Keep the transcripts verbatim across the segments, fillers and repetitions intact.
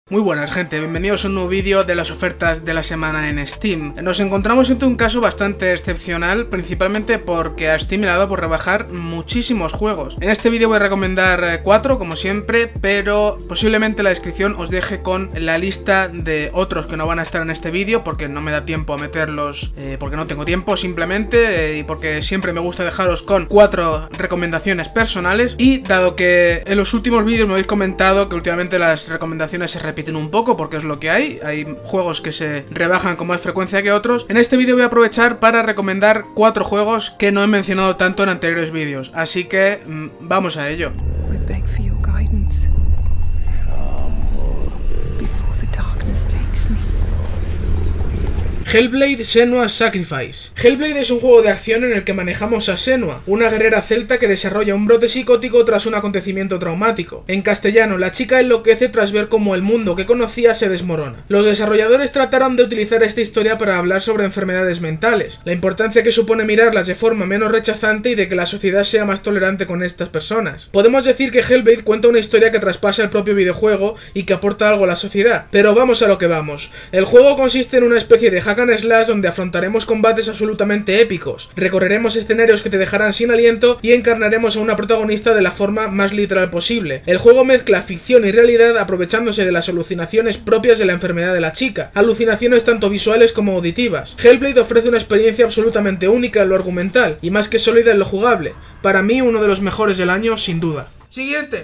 Muy buenas gente, bienvenidos a un nuevo vídeo de las ofertas de la semana en Steam. Nos encontramos ante un caso bastante excepcional, principalmente porque a Steam le ha dado por rebajar muchísimos juegos. En este vídeo voy a recomendar cuatro, como siempre, pero posiblemente la descripción os deje con la lista de otros que no van a estar en este vídeo, porque no me da tiempo a meterlos, eh, porque no tengo tiempo simplemente, eh, y porque siempre me gusta dejaros con cuatro recomendaciones personales. Y dado que en los últimos vídeos me habéis comentado que últimamente las recomendaciones se repiten un poco, porque es lo que hay, hay juegos que se rebajan con más frecuencia que otros. En este vídeo voy a aprovechar para recomendar cuatro juegos que no he mencionado tanto en anteriores vídeos, así que mmm, vamos a ello. Hellblade: Senua's Sacrifice. Hellblade es un juego de acción en el que manejamos a Senua, una guerrera celta que desarrolla un brote psicótico tras un acontecimiento traumático. En castellano, la chica enloquece tras ver cómo el mundo que conocía se desmorona. Los desarrolladores trataron de utilizar esta historia para hablar sobre enfermedades mentales, la importancia que supone mirarlas de forma menos rechazante y de que la sociedad sea más tolerante con estas personas. Podemos decir que Hellblade cuenta una historia que traspasa el propio videojuego y que aporta algo a la sociedad, pero vamos a lo que vamos. El juego consiste en una especie de hack and slash donde afrontaremos combates absolutamente épicos, recorreremos escenarios que te dejarán sin aliento y encarnaremos a una protagonista de la forma más literal posible. El juego mezcla ficción y realidad aprovechándose de las alucinaciones propias de la enfermedad de la chica, alucinaciones tanto visuales como auditivas. Hellblade ofrece una experiencia absolutamente única en lo argumental y más que sólida en lo jugable. Para mí uno de los mejores del año sin duda. Siguiente.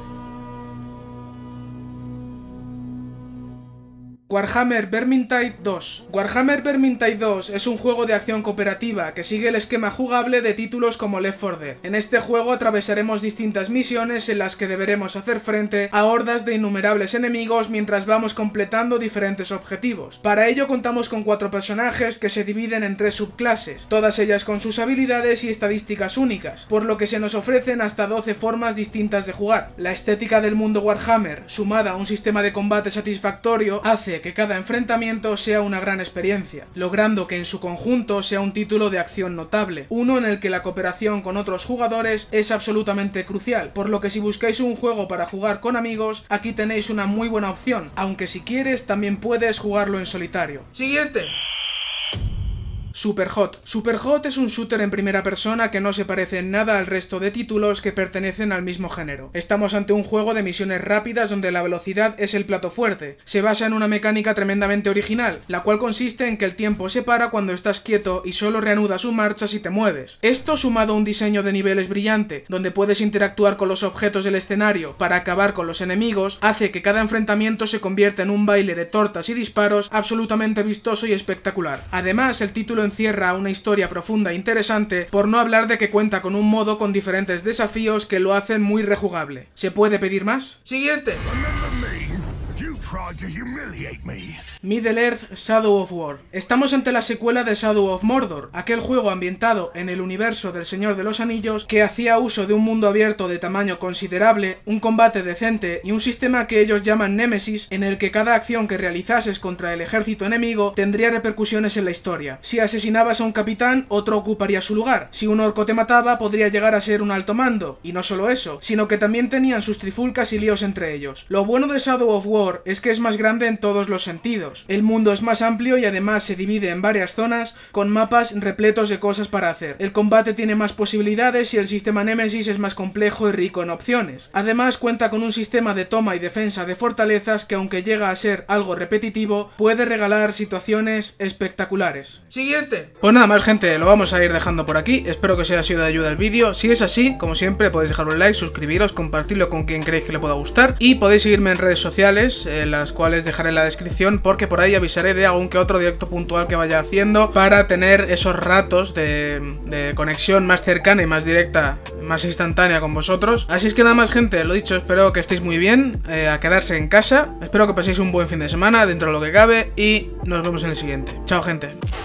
Warhammer Vermintide dos. Warhammer Vermintide dos es un juego de acción cooperativa que sigue el esquema jugable de títulos como Left four Dead. En este juego atravesaremos distintas misiones en las que deberemos hacer frente a hordas de innumerables enemigos mientras vamos completando diferentes objetivos. Para ello contamos con cuatro personajes que se dividen en tres subclases, todas ellas con sus habilidades y estadísticas únicas, por lo que se nos ofrecen hasta doce formas distintas de jugar. La estética del mundo Warhammer, sumada a un sistema de combate satisfactorio, hace que cada enfrentamiento sea una gran experiencia, logrando que en su conjunto sea un título de acción notable, uno en el que la cooperación con otros jugadores es absolutamente crucial, por lo que si buscáis un juego para jugar con amigos, aquí tenéis una muy buena opción, aunque si quieres también puedes jugarlo en solitario. Siguiente. Superhot. Superhot es un shooter en primera persona que no se parece en nada al resto de títulos que pertenecen al mismo género. Estamos ante un juego de misiones rápidas donde la velocidad es el plato fuerte. Se basa en una mecánica tremendamente original, la cual consiste en que el tiempo se para cuando estás quieto y solo reanuda su marcha si te mueves. Esto, sumado a un diseño de niveles brillante, donde puedes interactuar con los objetos del escenario para acabar con los enemigos, hace que cada enfrentamiento se convierta en un baile de tortas y disparos absolutamente vistoso y espectacular. Además, el título encierra una historia profunda e interesante, por no hablar de que cuenta con un modo con diferentes desafíos que lo hacen muy rejugable. ¿Se puede pedir más? Siguiente. Middle-earth: Shadow of War. Estamos ante la secuela de Shadow of Mordor, aquel juego ambientado en el universo del Señor de los Anillos que hacía uso de un mundo abierto de tamaño considerable, un combate decente y un sistema que ellos llaman Némesis, en el que cada acción que realizases contra el ejército enemigo tendría repercusiones en la historia. Si asesinabas a un capitán, otro ocuparía su lugar. Si un orco te mataba, podría llegar a ser un alto mando. Y no solo eso, sino que también tenían sus trifulcas y líos entre ellos. Lo bueno de Shadow of War es que es más grande en todos los sentidos. El mundo es más amplio y además se divide en varias zonas con mapas repletos de cosas para hacer. El combate tiene más posibilidades y el sistema Némesis es más complejo y rico en opciones. Además cuenta con un sistema de toma y defensa de fortalezas que, aunque llega a ser algo repetitivo, puede regalar situaciones espectaculares. Siguiente. Pues nada más gente, lo vamos a ir dejando por aquí. Espero que os haya sido de ayuda el vídeo. Si es así, como siempre podéis dejar un like, suscribiros, compartirlo con quien creéis que le pueda gustar y podéis seguirme en redes sociales, en las cuales dejaré en la descripción, porque por ahí avisaré de algún que otro directo puntual que vaya haciendo para tener esos ratos de, de conexión más cercana y más directa, más instantánea con vosotros. Así es que nada más gente, lo dicho, espero que estéis muy bien, eh, a quedarse en casa, espero que paséis un buen fin de semana dentro de lo que cabe y nos vemos en el siguiente. Chao gente.